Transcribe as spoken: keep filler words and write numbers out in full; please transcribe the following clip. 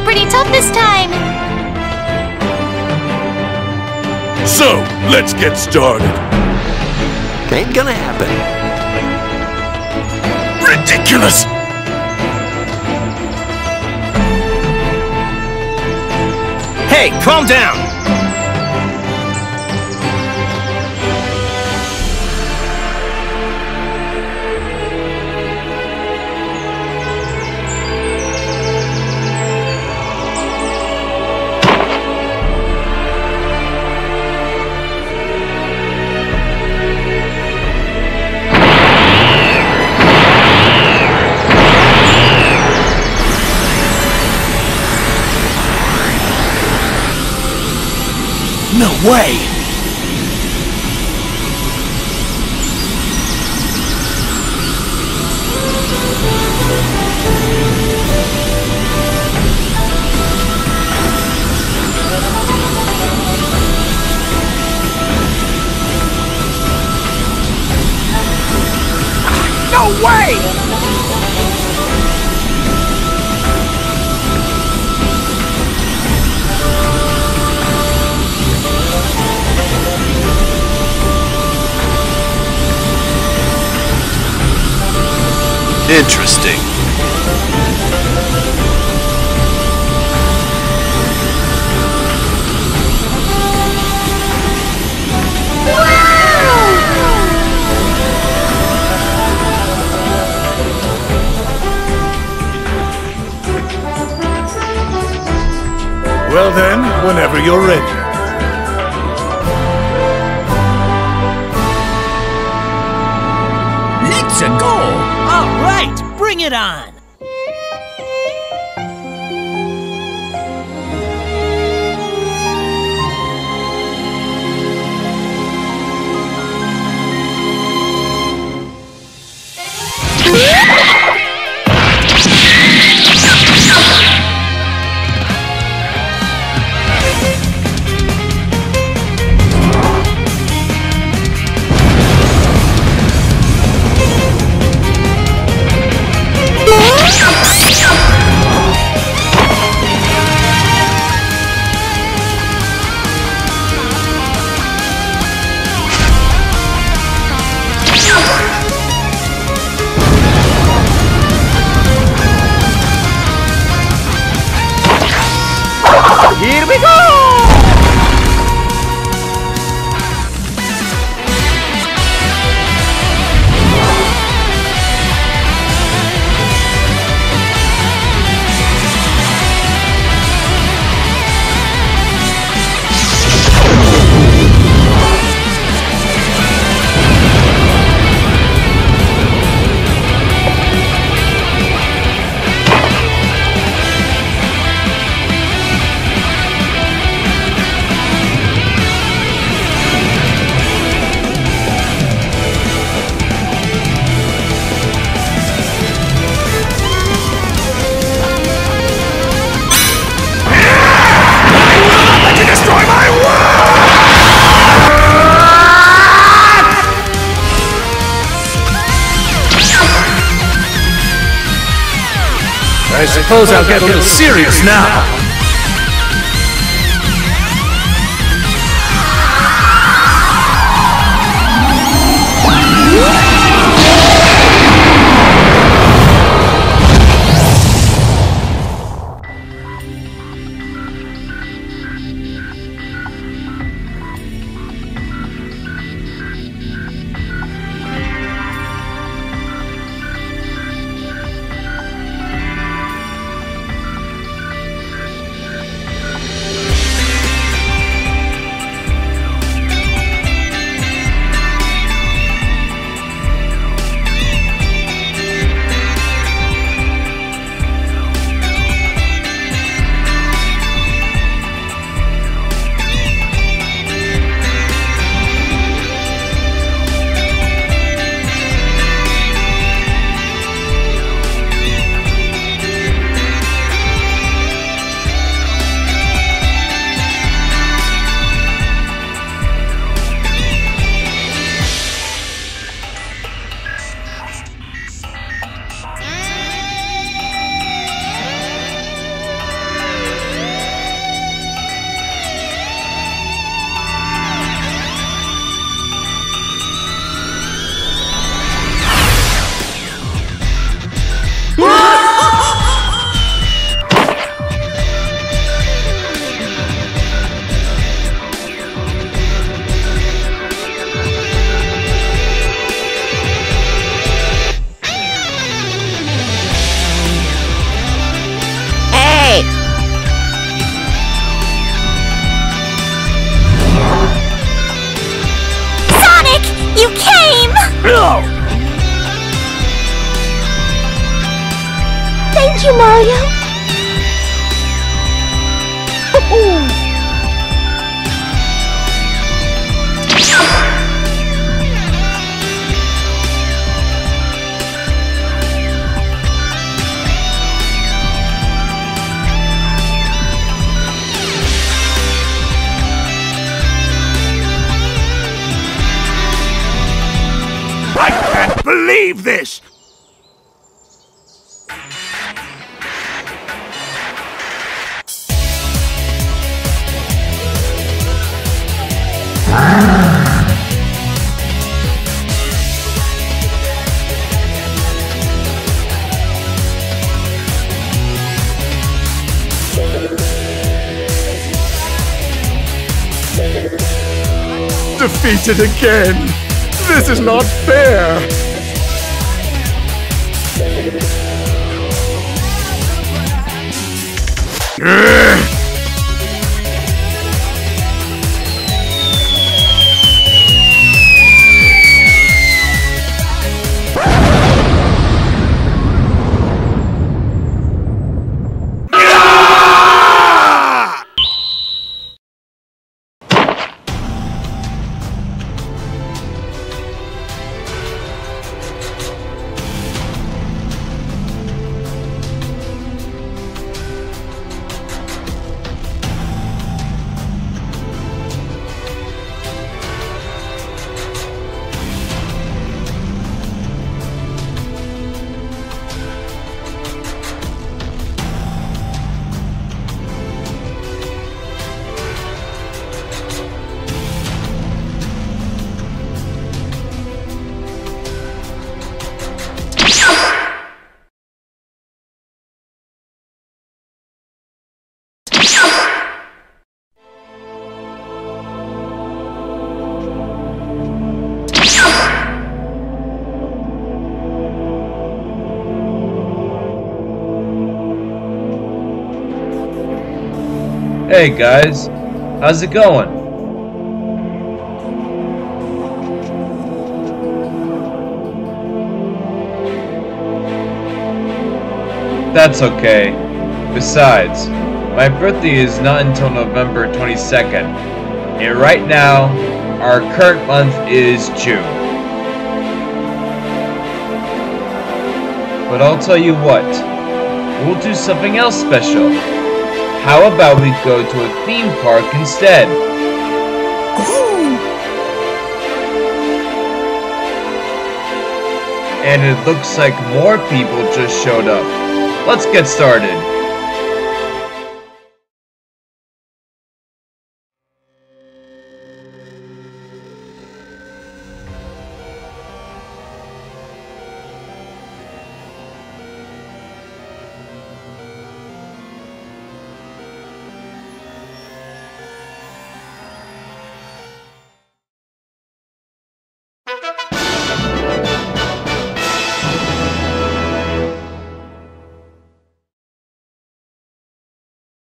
pretty tough this time. So, let's get started. Ain't gonna happen. Ridiculous! Hey, calm down! No way! No way! Interesting. Well then, whenever you're ready. Let's go! All right, bring it on! Here we go! I suppose I'll get a little serious now. Thank you, Mario. I can't believe this! Defeated again! This is not fair! Ugh. Hey guys, how's it going? That's okay. Besides, my birthday is not until November twenty-second, and right now, our current month is June. But I'll tell you what, we'll do something else special. How about we go to a theme park instead? And it looks like more people just showed up. Let's get started.